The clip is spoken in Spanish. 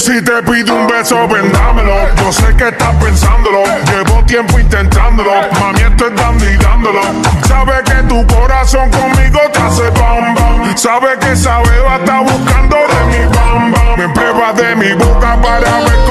Si te pido un beso, vendámelo. Yo sé que estás pensándolo. Llevo tiempo intentándolo. Mami, estoy dando y dándolo. Sabe que tu corazón conmigo te hace bam bam. Sabe que esa beba está buscando de mi bam bam. Me prueba de mi boca para ver